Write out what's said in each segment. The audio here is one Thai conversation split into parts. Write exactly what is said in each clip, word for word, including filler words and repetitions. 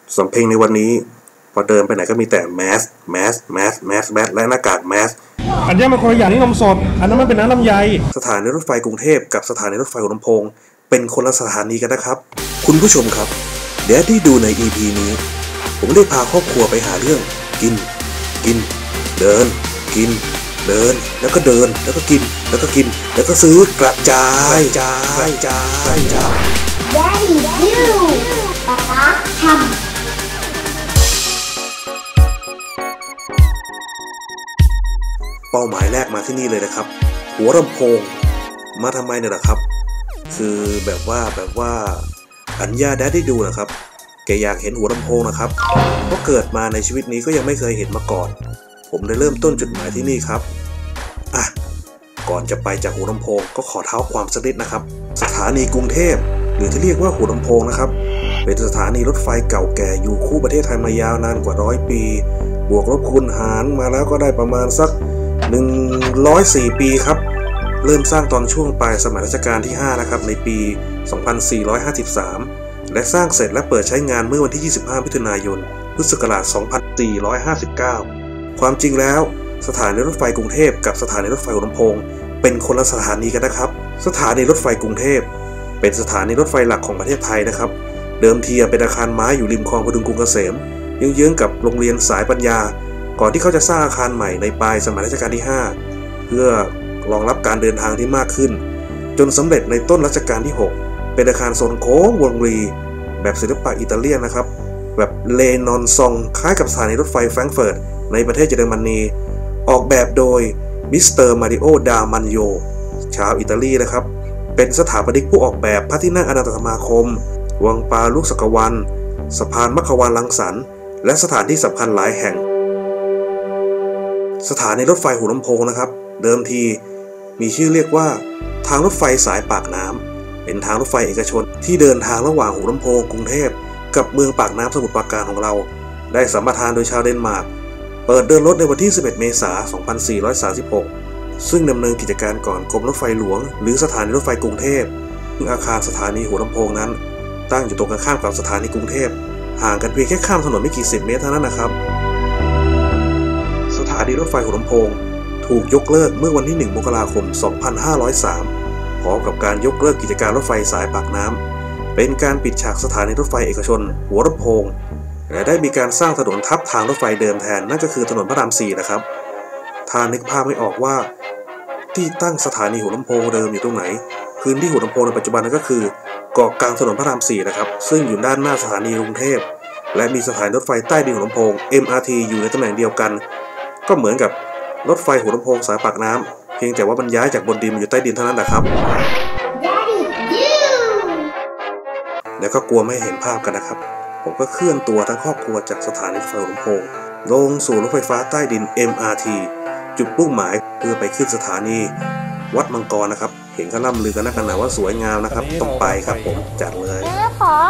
สำเพ็งในวันนี้พอเดินไปไหนก็มีแต่แมสแมสแมสแมสแมสและหน้ากากแมสอันนี้มันคนละอย่างนี่นมสดอันนั้นมันเป็นน้ำลำไยสถานีรถไฟกรุงเทพกับสถานีรถไฟหัวลำโพงเป็นคนละสถานีกันนะครับคุณผู้ชมครับเดี๋ยวที่ดูใน อี พี นี้ผมได้พาครอบครัวไปหาเรื่องกินกินเดินกินเดินแล้วก็เดินแล้วก็กินแล้วก็กินแล้วก็ซื้อกระจายกระจายกระจายกระจาย Daddy do ป๊าป๊าทำเป้าหมายแรกมาที่นี่เลยนะครับหัวลำโพงมาทำไมเนี่ยนะครับคือแบบว่าแบบว่าอัญญาแดดได้ดูนะครับแกอยากเห็นหัวลำโพงนะครับเพราะเกิดมาในชีวิตนี้ก็ยังไม่เคยเห็นมาก่อนผมได้เริ่มต้นจุดหมายที่นี่ครับอ่ะก่อนจะไปจากหัวลำโพงก็ขอเท้าความสักนิดนะครับสถานีกรุงเทพหรือที่เรียกว่าหัวลำโพงนะครับเป็นสถานีรถไฟเก่าแก่อยู่คู่ประเทศไทยมายาวนานกว่าร้อยปีบวกลบคูณหารมาแล้วก็ได้ประมาณสักหนึ่งร้อยสี่ปีครับเริ่มสร้างตอนช่วงปลายสมัยรัชกาลที่ห้านะครับในปีสองพันสี่ร้อยห้าสิบสามและสร้างเสร็จและเปิดใช้งานเมื่อวันที่ยี่สิบห้ามิถุนายนพุทธศักราชสองพันสี่ร้อยห้าสิบเก้าความจริงแล้วสถานีรถไฟกรุงเทพกับสถานีรถไฟหัวลำโพงเป็นคนละสถานีกันนะครับสถานีรถไฟกรุงเทพเป็นสถานีรถไฟหลักของประเทศไทยนะครับเดิมทีเป็นอาคารไม้อยู่ริมคลองพดุงกรุงเกษมเยื้องๆกับโรงเรียนสายปัญญาก่อนที่เขาจะสร้างอาคารใหม่ในปลายสมัยรัชกาลที่ห้าเพื่อรองรับการเดินทางที่มากขึ้นจนสำเร็จในต้นรัชกาลที่หกเป็นอาคารทรงโค้งวงรีแบบศิลปะอิตาเลียนนะครับแบบเลนอนซองคล้ายกับสถานีรถไฟแฟรงก์เฟิร์ตในประเทศเยอรมนีออกแบบโดยมิสเตอร์มาริโอดามันโยชาวอิตาลีนะครับเป็นสถาปนิกผู้ออกแบบพระที่นั่งอนันตสมาคมวังปลาลูกสักวันสะพานมัคควานรังสรรค์และสถานที่สำคัญหลายแห่งสถานีรถไฟหัวลำโพงนะครับเดิมทีมีชื่อเรียกว่าทางรถไฟสายปากน้ำเป็นทางรถไฟเอกชนที่เดินทางระหว่างหัวลำโพงกรุงเทพกับเมืองปากน้ำสมุทรปราการของเราได้สัมปทานโดยชาวเดนมาร์กเปิดเดินรถในวันที่สิบเอ็ดเมษายนสองพันสี่ร้อยสามสิบหกซึ่งดำเนินกิจการก่อนกรมรถไฟหลวงหรือสถานีรถไฟกรุงเทพซึ่งอาคารสถานีหัวลำโพงนั้นตั้งอยู่ตรงกันข้ามกับสถานีกรุงเทพห่างกันเพียงแค่ข้ามถนนไม่กี่สิบเมตรเท่านั้นนะครับสถานีรถไฟหัวลำโพงถูกยกเลิกเมื่อวันที่หนึ่งมกราคมสองพันห้าร้อยสามพร้อมกับการยกเลิกกิจการรถไฟสายปากน้ำเป็นการปิดฉากสถานีรถไฟเอกชนหัวลำโพงและได้มีการสร้างถนนทับทางรถไฟเดิมแทนนั่นก็คือถนนพระรามสี่นะครับถ้านึกภาพไม่ออกว่าที่ตั้งสถานีหัวลำโพงเดิมอยู่ตรงไหนพื้นที่หัวลำโพงในปัจจุบันนั้นก็คือเกาะกลางถนนพระรามสี่นะครับซึ่งอยู่ด้านหน้าสถานีกรุงเทพและมีสถานีรถไฟใต้ดินหัวลำโพง เอ็ม อาร์ ที อยู่ในตำแหน่งเดียวกันก็เหมือนกับรถไฟหัวลำโพงสายปากน้ำเพียงแต่ว่ามันย้ายจากบนดินมาอยู่ใต้ดินเท่านั้นนะครับแล้วก็กลัวไม่เห็นภาพกันนะครับผมก็เคลื่อนตัวทั้งครอบครัวจากสถานีรถไฟหัวลำโพงลงสู่รถไฟฟ้าใต้ดิน เอ็ม อาร์ ที จุดมุ่งหมายเพื่อไปขึ้นสถานีวัดมังกรนะครับเห็นเขาล่ำลือกันนักกันหนาว่าสวยงามนะครับต้องไปครับผมจัดเลยขอ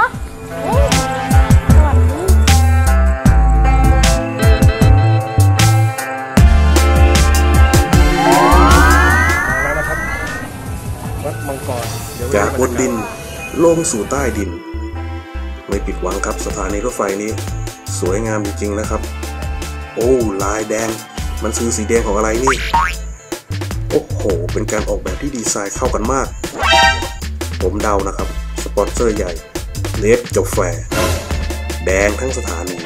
จากบนดินลงสู่ใต้ดินไม่ผิดหวังครับสถานีรถไฟนี้สวยงามจริงๆนะครับโอ้ลายแดงมันคือสีแดงของอะไรนี่โอ้โหเป็นการออกแบบที่ดีไซน์เข้ากันมากผมเดานะครับสปอนเซอร์ใหญ่เลดกาแฟแดงทั้งสถานี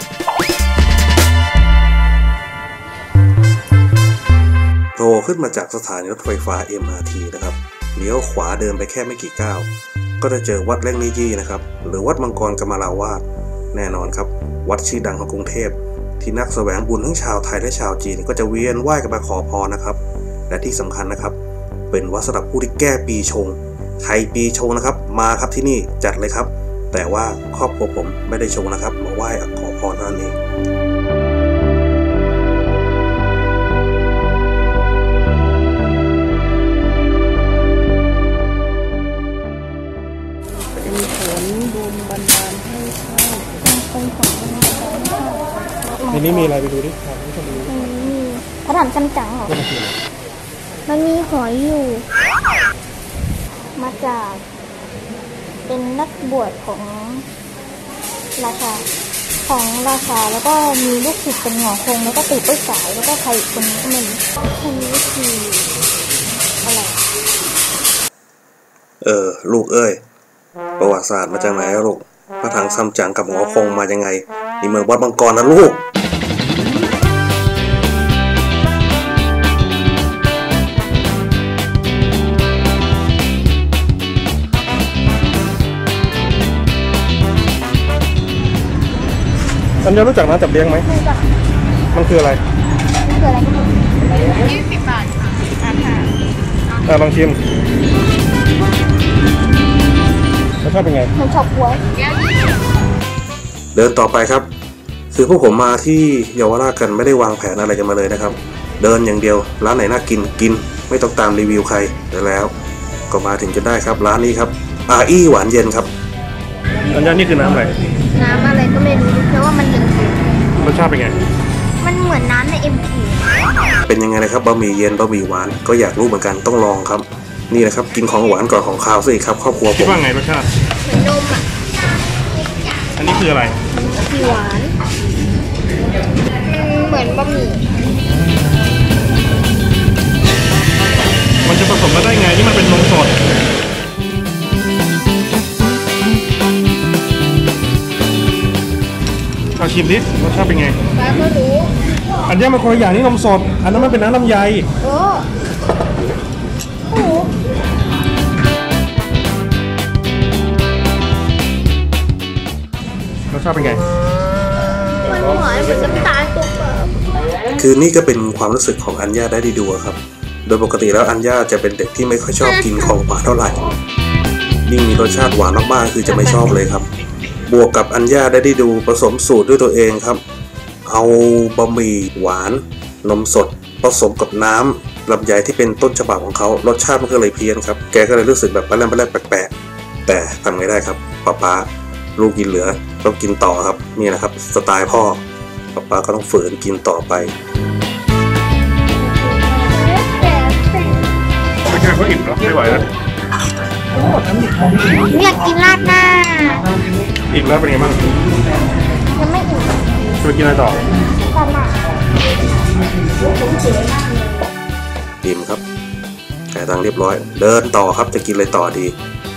โผล่ขึ้นมาจากสถานีรถไฟฟ้า เอ็ม อาร์ ที นะครับเลี้ยวขวาเดินไปแค่ไม่กี่ก้าวก็จะเจอวัดเล่งนิยี่นะครับหรือวัดมังกรกมลาวาสแน่นอนครับวัดชื่อดังของกรุงเทพที่นักแสวงบุญทั้งชาวไทยและชาวจีนก็จะเวียนไหว้กันมาขอพรนะครับและที่สำคัญนะครับเป็นวัดสำหรับผู้ที่แก้ปีชงใครปีชงนะครับมาครับที่นี่จัดเลยครับแต่ว่าครอบครัวผมไม่ได้ชงนะครับมาไหว้ขอพรนั่นเองในนี้มีอะไรไปดูดิครับไม่ต้องดูพระถามจำจังเหรอมันมีหอยอยู่มาจากเป็นนักบวชของราชาของราชาแล้วก็มีลูกศิษย์เป็นหงอคงแล้วก็ติดต้นสายแล้วก็ใครอีกคนก็ไม่รู้คนนี้คืออะไรเออลูกเอ้ยประวัติศาสตร์มาจากไหนลูกพระถังซัมจั๋งกับหงอคงมายังไงนี่มันวัดมังกรนะลูกอันนี้รู้จักน้ำจับเลี้ยงไหมมันคืออะไรมันคืออะไรยี่สิบบาทค่ะอาหารอ่ะลองชิมรสชาติเป็นไงมันชอบกล้วยเดินต่อไปครับคือพวกผมมาที่เยาวราชกันไม่ได้วางแผนอะไรกันมาเลยนะครับเดินอย่างเดียวร้านไหนน่ากินกินไม่ต้องตามรีวิวใครแล้วก็มาถึงจนได้ครับร้านนี้ครับอาอี้หวานเย็นครับอันนี้นี่คือน้ำอะไรน้ำอะไรก็ไม่รู้เพราะว่ามันเหลืองรสชาติเป็นไงมันเหมือนน้ำในเอ็มพีเป็นยังไงนะครับบะหมี่เย็นบะหมี่หวานก็อยากรู้เหมือนกันต้องลองครับนี่นะครับกินของหวานก่อนของคาวสิครับครอบครัวผมคิดว่าไงรสชาติเหมือนนมอ่ะอันนี้คืออะไรมีหวานเหมือนบะหมี่มันจะผสมมาได้ไงนี่มันเป็นนมสดเอาชิมดิรสชาติเป็นไงป้าก็รู้อันนี้มันคนละอย่างนี่นมสดอันนั้นมันเป็นน้ำลำไยโอ้โหรสชาติเป็นไงมันหวานเหมือนน้ำตาลตัวเปิดคือนี่ก็เป็นความรู้สึกของอัญญาได้ดีดูครับโดยปกติแล้วอัญญาจะเป็นเด็กที่ไม่ค่อยชอบกินของหวานเท่าไหร่ยิ่งมีรสชาติหวานมากๆคือจะไม่ชอบเลยครับบวกกับอัญญาได้ได้ดูผสมสูตรด้วยตัวเองครับเอาบะหมี่หวานนมสดผสมกับน้ำลำไยที่เป็นต้นฉบับของเขารสชาติมันก็เลยเพี้ยนครับแกก็เลยรู้สึกแบบปลาแรมปลาแรมแปลกๆแต่ทำไงได้ครับป้าป้าลูกกินเหลือต้องกินต่อครับนี่นะครับสไตล์พ่อป้าป้าก็ต้องฝืนกินต่อไปไม่ใช่เขาอิ่มหรอไม่ไหวแล้วอยากกินราดหน้าอิ่มแล้วเป็นไงบ้างยังไม่อิ่มจะไปกินอะไรต่อราดหน้าอิ่มครับจ่ายตังค์เรียบร้อยเดินต่อครับจะกินอะไรต่อดี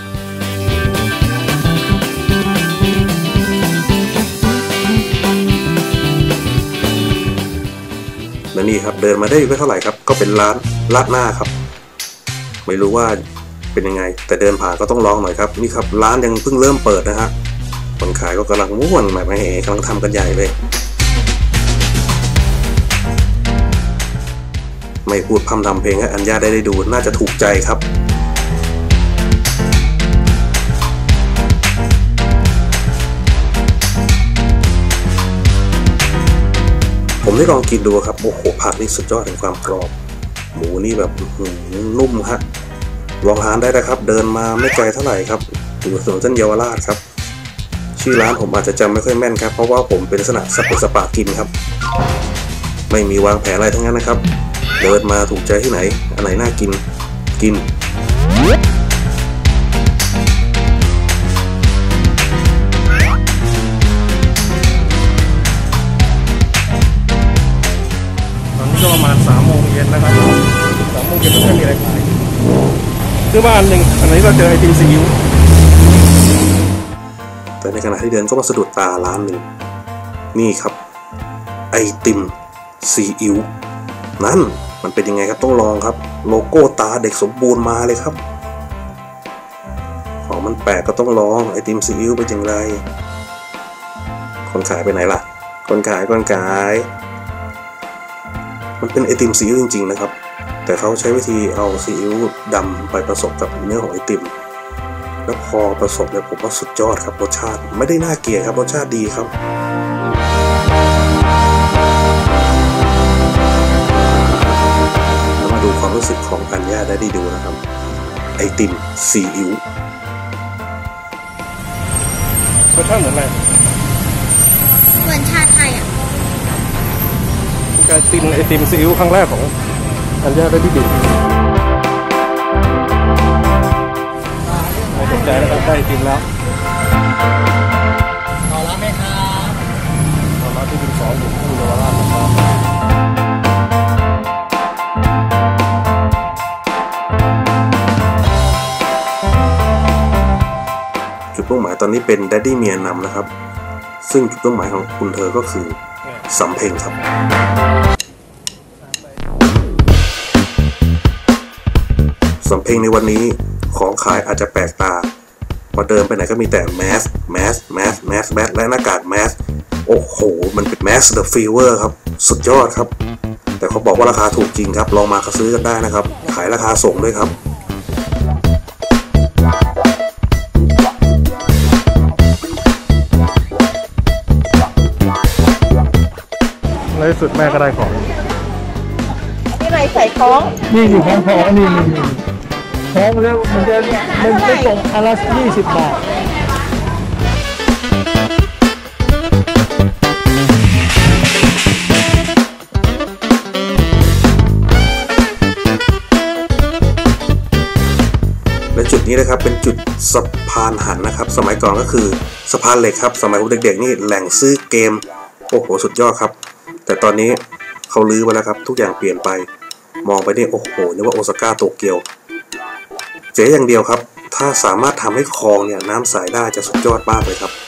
และนี่ครับเดินมาได้ไม่เท่าไหร่ครับก็เป็นร้านราดหน้าครับไม่รู้ว่าเป็นยังไงแต่เดินผ่านก็ต้องลองหน่อยครับนี่ครับร้านยังเพิ่งเริ่มเปิดนะฮะคนขายก็กำลังม่วนแบบไม่เห็นกำลังทำกันใหญ่เลยไม่พูดพร่ำทำเพลงให้อัญญาได้ได้ดูน่าจะถูกใจครับผมได้ลองกินดูครับโอ้โหผักนี่สุดยอดแห่งความกรอบหมูนี่แบบนุ่มฮะลองทานได้นะครับเดินมาไม่ไกลเท่าไหร่ครับอยู่ถนนเส้นเยาวราชครับชื่อร้านผมอาจจะจำไม่ค่อยแม่นครับเพราะว่าผมเป็นลักษณะสเปซสปากินครับไม่มีวางแผนอะไรทั้งนั้นนะครับเดินมาถูกใจที่ไหนอันไหนน่ากินกินตอนนี้ก็ประมาณสามโมงเย็นนะครับสามโมงเย็นไม่ค่อยมีอะไรขายซื้อมาอันหนึ่งอันนี้เราเจอไอติมซีอิ๊วแต่ในขณะที่เดินก็มาสะดุดตาร้านหนึ่งนี่ครับไอติมซีอิ๊วนั่นมันเป็นยังไงครับต้องลองครับโลโก้ตาเด็กสมบูรณ์มาเลยครับของมันแปลกก็ต้องลองไอติมซีอิ๊วเป็นอย่างไรคนขายไปไหนล่ะคนขายคนขายมันเป็นไอติมซีอิ๊วจริงๆนะครับแต่เขาใช้วิธีเอาซีอิ๊วดำไปผสมกับเนื้อของไอติมแล้วพอผสมเนี่ยผมว่าสุดยอดครับรสชาติไม่ได้น่าเกลียดครับรสชาติดีครับแล้วมาดูความรู้สึกของอัญญาได้ดีดูนะครับไอติมซีอิ๊วรสชาติเหมือนอะไรเหมือนชาไทยอ่ะการกินไอติมซีอิ๊วครั้งแรกของอัญญาได้ดีดูไม่สนใจแล้วครับได้ไอติมแล้วต่อแล้วไหมครับอนนี้เป็นแดดดี้เมียนำนะครับซึ่งจุดมุ่งหมายของคุณเธอก็คือสำเพ็งครับสำเพ็งในวันนี้ของขายอาจจะแปลกตาพอเดินไปไหนก็มีแต่แมสแมสแมสแมสแมสและหน้ากากแมสโอ้โหมันเป็นแมสเดอะฟีเวอร์ครับสุดยอดครับแต่เขาบอกว่าราคาถูกจริงครับลองมาซื้อกันได้นะครับขายราคาส่งด้วยครับในที่สุดแม่ก็ได้ของนี่อะไรใส่ท้องนี่อยู่ของท้องนี่นี่ท้องแล้วมันจะมันไม่ตรงอันละยี่สิบบาทและจุดนี้นะครับเป็นจุดสะพานหันนะครับสมัยก่อนก็คือสะพานเหล็กครับสมัยผมเด็กๆนี่แหล่งซื้อเกมโอ้โหสุดยอดครับแต่ตอนนี้เขาลื้อไปแล้วครับทุกอย่างเปลี่ยนไปมองไปนี่โอ้โหนึกว่าโอซาก้าโตเกียวเจ๊อย่างเดียวครับถ้าสามารถทำให้คลองเนี่ยน้ำใสได้จะสุดยอดมากเลยครับ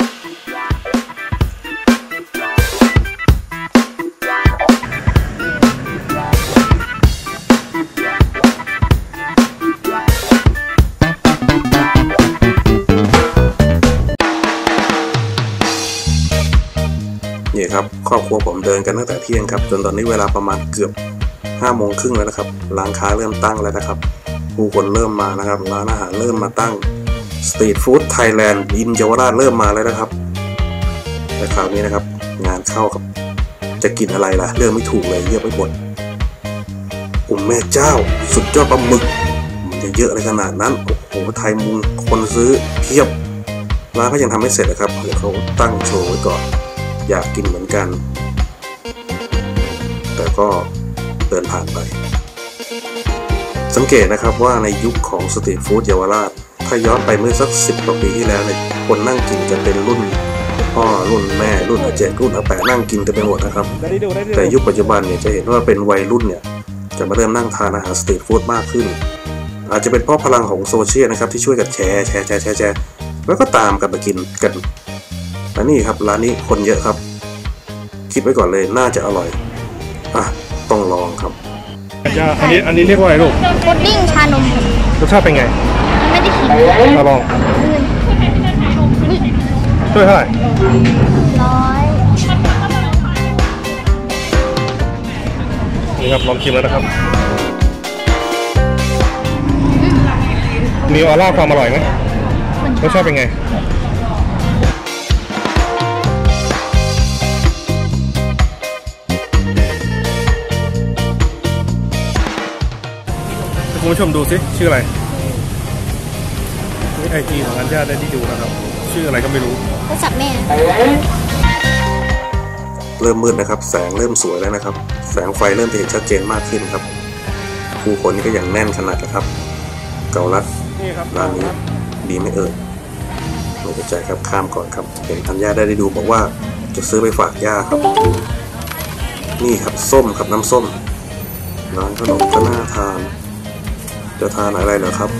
นี่ครับครอบครัวผมเดินกันตั้งแต่เที่ยงครับจนตอนนี้เวลาประมาณเกือบห้าโมงครึ่งแล้วนะครับร้านค้าเริ่มตั้งแล้วนะครับผู้คนเริ่มมานะครับร้านอาหารเริ่มมาตั้งสตรีทฟู้ดไทยแลนด์ยิมเยาวราชเริ่มมาแล้วนะครับแต่คราวนี้นะครับงานเข้าครับจะกินอะไรล่ะเรื่องไม่ถูกเลยเยอะไปหมดอุ้มแม่เจ้าสุดยอดปลาหมึกมันจะเยอะอะไรขนาดนั้นโอ้โหไทยมุงคนซื้อเพียบร้านก็ยังทำไม่เสร็จนะครับเดี๋ยวเขาตั้งโชว์ไว้ก่อนอยากกินเหมือนกันแต่ก็เดินผ่านไปสังเกตนะครับว่าในยุคของสตรีทฟู้ดเยาวราชถ้าย้อนไปเมื่อสักสิบกว่าปีที่แล้วเนี่ยคนนั่งกินจะเป็นรุ่นพ่อรุ่นแม่รุ่นอาเจกรุ่นอาแปะนั่งกินกันไปหมดนะครับแต่ยุคปัจจุบันเนี่ยจะเห็นว่าเป็นวัยรุ่นเนี่ยจะมาเริ่มนั่งทานอาหารสตรีทฟู้ดมากขึ้นอาจจะเป็นเพราะพลังของโซเชียลนะครับที่ช่วยกันแชร์แชร์แชร์แชร์แชร์แล้วก็ตามกันมากินกันและนี่ครับร้านนี้คนเยอะครับคิดไว้ก่อนเลยน่าจะอร่อยอ่ะต้องลองครับอันนี้อันนี้เรียกว่าอะไรลูกพุดดิ้งชานมรสชาติเป็นไงมันไม่ได้ขิงมาลองช่วยเท่าไหร่ร้อยนี่ครับลองชิมแล้วนะครับมีออร่าความอร่อยไหมรสชาติเป็นไงคุณผู้ชมดูสิชื่ออะไรนี่ไอจีของอัญญาได้ที่ดูนะครับชื่ออะไรก็ไม่รู้โทรศัพท์แม่เริ่มมืดนะครับแสงเริ่มสวยแล้วนะครับแสงไฟเริ่มเห็นชัดเจนมากขึ้นครับผู้คนนี่ก็ยังแน่นขนาดนะครับเกาลัดร้านนี้ดีไม่เอ่ยไม่เข้าใจครับข้ามก่อนครับเห็นอัญญาได้ดูบอกว่าจะซื้อไปฝากย่าครับนี่ครับส้มครับน้ำส้มร้านขนมก็น่าทานจะทานอะไรเหรอครับ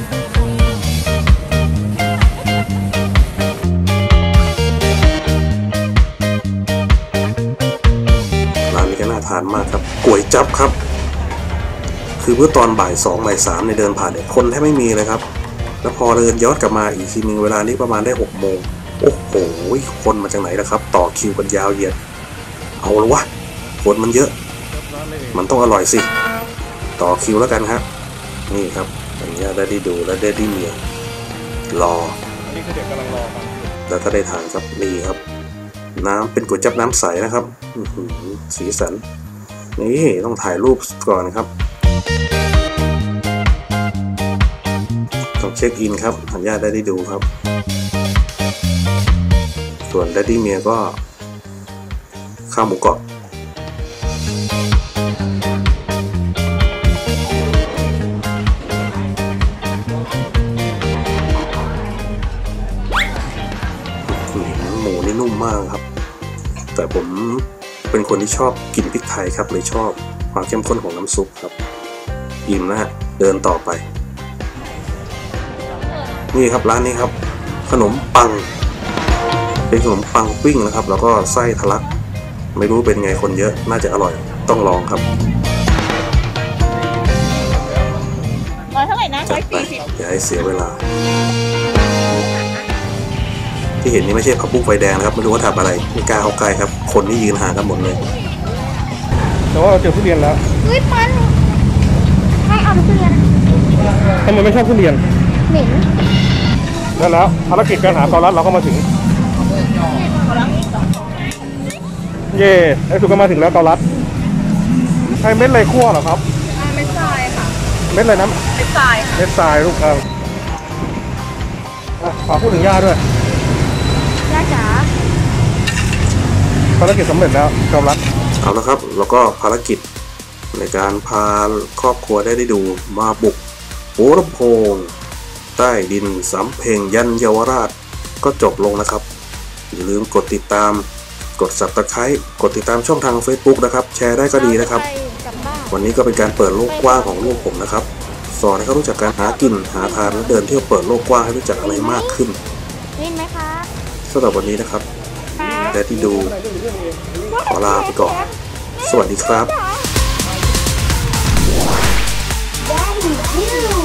ร้านนี้ก็น่าทานมากครับก๋วยจั๊บครับคือเมื่อตอนบ่ายสองบ่ายสามในเดินผ่านเนี่ยคนแทบไม่มีเลยครับแล้วพอเดินย้อนกลับมาอีกทีนึงเวลานี้ประมาณได้หกโมงโอ้โหคนมาจากไหนล่ะครับต่อคิวกันยาวเหยียดเอาละวะคนมันเยอะมันต้องอร่อยสิต่อคิวแล้วกันครับนี่ครับอันนี้ได้ได้ดูและได้ได้เมียรอนี่คือเด็กกำลังรอครับแล้วก็ได้ทานครับนี่ครับน้ำเป็นก๋วยจั๊บน้ำใสนะครับสีสันนี่ต้องถ่ายรูปก่อนครับต้องเช็คอินครับอันนี้ได้ได้ดูครับส่วนได้ได้เมียก็ข้าวหมูกรอบหมูนี่นุ่มมากครับแต่ผมเป็นคนที่ชอบกินพริกไทยครับเลยชอบความเข้มข้นของน้ำซุปครับอิ่มนะฮะเดินต่อไปนี่ครับร้านนี้ครับขนมปังเป็นขนมปังปิ้งนะครับแล้วก็ไส้ทะลักไม่รู้เป็นไงคนเยอะน่าจะอร่อยต้องลองครับร้อยเท่าไหร่นะจัร้อดยไปสี่สิบอย่าให้เสียเวลา ที่เห็นนี่ไม่ใช่ผักบุ้งไฟแดงนะครับไม่รู้ว่าทำอะไรไม่กล้าเข้าใกล้ครับคนนี่ยืนห่างกันหมดเลยแต่ว่าเราเจอทุเรียนแล้วเฮ้ยปันให้เอาทุเรียนทำไมไม่ชอบทุเรียนเหม็นแล้วแล้วภารกิจการหาเกาลัดเราก็มาถึง เย่ไอ้สุกก็มาถึงแล้วเกาลัดไอ้เม็ดอะไรคั่วเหรอครับเม็ดทรายค่ะเม็ดอะไรนะเม็ดทรายค่ะเม็ดทรายลูกเอาอ่ะฝากพูดถึงย่าด้วยย่าจ๋าภารกิจสำเร็จแล้วเกาลัดเอาละครับแล้วก็ภารกิจในการพาครอบครัวได้ได้ดูมาบุกหัวลำโพงใต้ดินสำเพ็งยันเยาวราชก็จบลงนะครับอย่าลืมกดติดตามกด ซับสไครบ์ กดติดตามช่องทาง Facebook นะครับแชร์ได้ก็ดีนะครับกลับบ้านวันนี้ก็เป็นการเปิดโลกกว้างของลูกผมนะครับสอนให้เขารู้จักการหากินหาทานและเดินเที่ยวเปิดโลกกว้างให้รู้จักอะไรมากขึ้นได้ยินไหมคะสำหรับวันนี้นะครับและที่ดูขอลาไปก่อนสวัสดีครับ Daddy, you